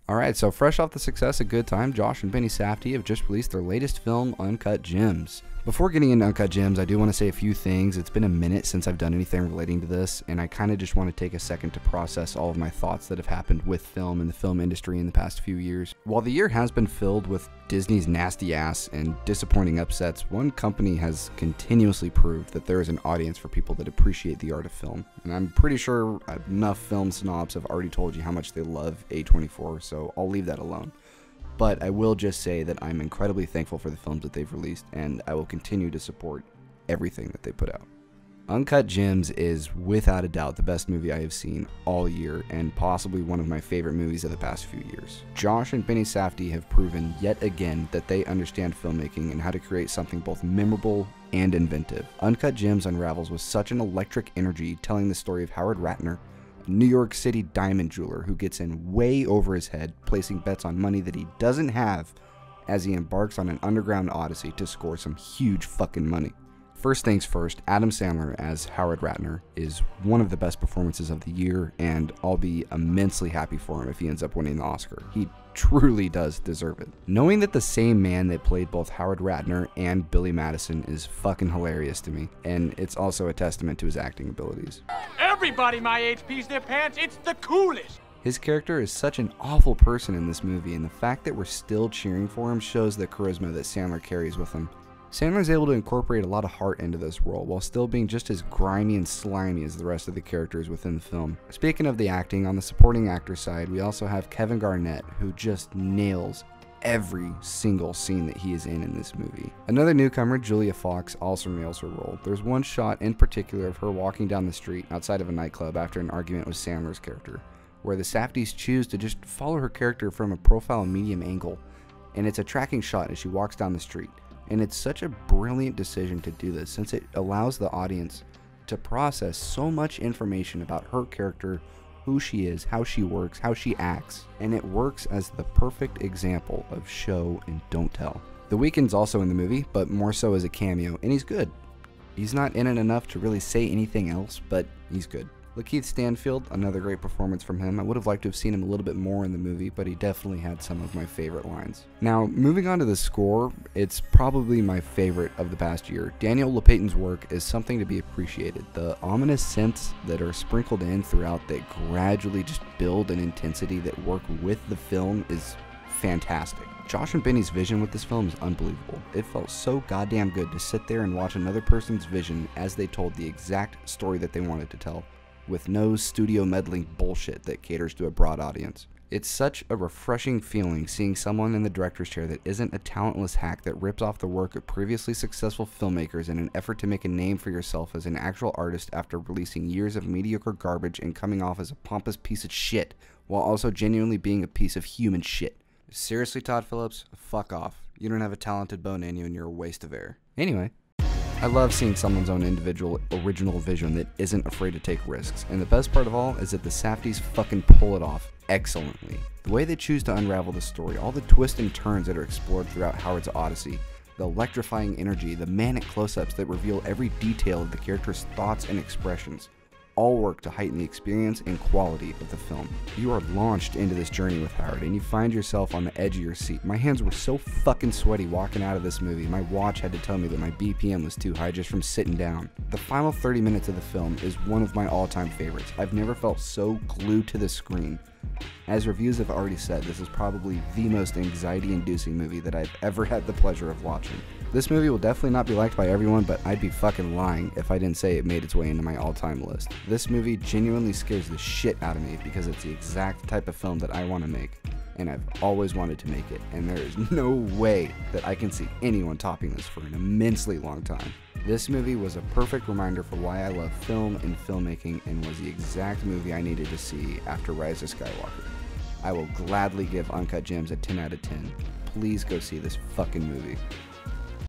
Alright, so fresh off the success of Good Time, Josh and Beni Safdie have just released their latest film, Uncut Gems. Before getting into Uncut Gems, I do want to say a few things. It's been a minute since I've done anything relating to this, and I kind of just want to take a second to process all of my thoughts that have happened with film and the film industry in the past few years. While the year has been filled with Disney's nasty ass and disappointing upsets, one company has continuously proved that there is an audience for people that appreciate the art of film. And I'm pretty sure enough film snobs have already told you how much they love A24, so I'll leave that alone. But I will just say that I'm incredibly thankful for the films that they've released, and I will continue to support everything that they put out. Uncut Gems is without a doubt the best movie I have seen all year, and possibly one of my favorite movies of the past few years. Josh and Beni Safdie have proven yet again that they understand filmmaking and how to create something both memorable and inventive. Uncut Gems unravels with such an electric energy, telling the story of Howard Ratner, New York City diamond jeweler who gets in way over his head, placing bets on money that he doesn't have as he embarks on an underground odyssey to score some huge fucking money. First things first, Adam Sandler as Howard Ratner is one of the best performances of the year, and I'll be immensely happy for him if he ends up winning the Oscar. He truly does deserve it. Knowing that the same man that played both Howard Ratner and Billy Madison is fucking hilarious to me, and it's also a testament to his acting abilities. Everybody my age pees their pants, it's the coolest! His character is such an awful person in this movie, and the fact that we're still cheering for him shows the charisma that Sandler carries with him. Sandler's able to incorporate a lot of heart into this role, while still being just as grimy and slimy as the rest of the characters within the film. Speaking of the acting, on the supporting actor side, we also have Kevin Garnett, who just nails every single scene that he is in this movie. Another newcomer, Julia Fox, also nails her role. There's one shot in particular of her walking down the street outside of a nightclub after an argument with Sandler's character, where the Safdies choose to just follow her character from a profile medium angle, and it's a tracking shot as she walks down the street. And it's such a brilliant decision to do this, since it allows the audience to process so much information about her character, who she is, how she works, how she acts, and it works as the perfect example of show and don't tell. The Weeknd's also in the movie, but more so as a cameo, and he's good. He's not in it enough to really say anything else, but he's good. LaKeith Stanfield, another great performance from him. I would have liked to have seen him a little bit more in the movie, but he definitely had some of my favorite lines. Now, moving on to the score, it's probably my favorite of the past year. Daniel LaPayton's work is something to be appreciated. The ominous synths that are sprinkled in throughout that gradually just build an intensity that work with the film is fantastic. Josh and Beni's vision with this film is unbelievable. It felt so goddamn good to sit there and watch another person's vision as they told the exact story that they wanted to tell, with no studio meddling bullshit that caters to a broad audience. It's such a refreshing feeling seeing someone in the director's chair that isn't a talentless hack that rips off the work of previously successful filmmakers in an effort to make a name for yourself as an actual artist after releasing years of mediocre garbage and coming off as a pompous piece of shit, while also genuinely being a piece of human shit. Seriously, Todd Phillips? Fuck off. You don't have a talented bone in you and you're a waste of air. Anyway, I love seeing someone's own individual original vision that isn't afraid to take risks, and the best part of all is that the Safdies fucking pull it off excellently. The way they choose to unravel the story, all the twists and turns that are explored throughout Howard's odyssey, the electrifying energy, the manic close-ups that reveal every detail of the character's thoughts and expressions, all work to heighten the experience and quality of the film. You are launched into this journey with Howard, and you find yourself on the edge of your seat. My hands were so fucking sweaty walking out of this movie. My watch had to tell me that my BPM was too high just from sitting down. The final 30 minutes of the film is one of my all-time favorites. I've never felt so glued to the screen. As reviews have already said, this is probably the most anxiety-inducing movie that I've ever had the pleasure of watching. This movie will definitely not be liked by everyone, but I'd be fucking lying if I didn't say it made its way into my all-time list. This movie genuinely scares the shit out of me because it's the exact type of film that I want to make, and I've always wanted to make it, and there is no way that I can see anyone topping this for an immensely long time. This movie was a perfect reminder for why I love film and filmmaking, and was the exact movie I needed to see after Rise of Skywalker. I will gladly give Uncut Gems a 10 out of 10. Please go see this fucking movie.